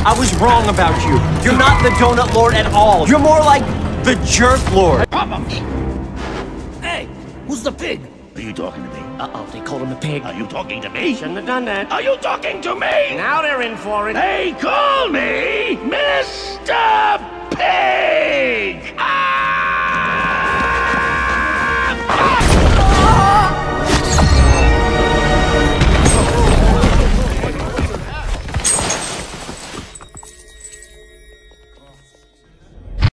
I was wrong about you. You're not the Donut Lord at all. You're more like the Jerk Lord. Papa! Hey, who's the pig? Are you talking to me? Uh-oh, they called him a pig. Are you talking to me? Shouldn't have done that. Are you talking to me? Now they're in for it. They call me Mr.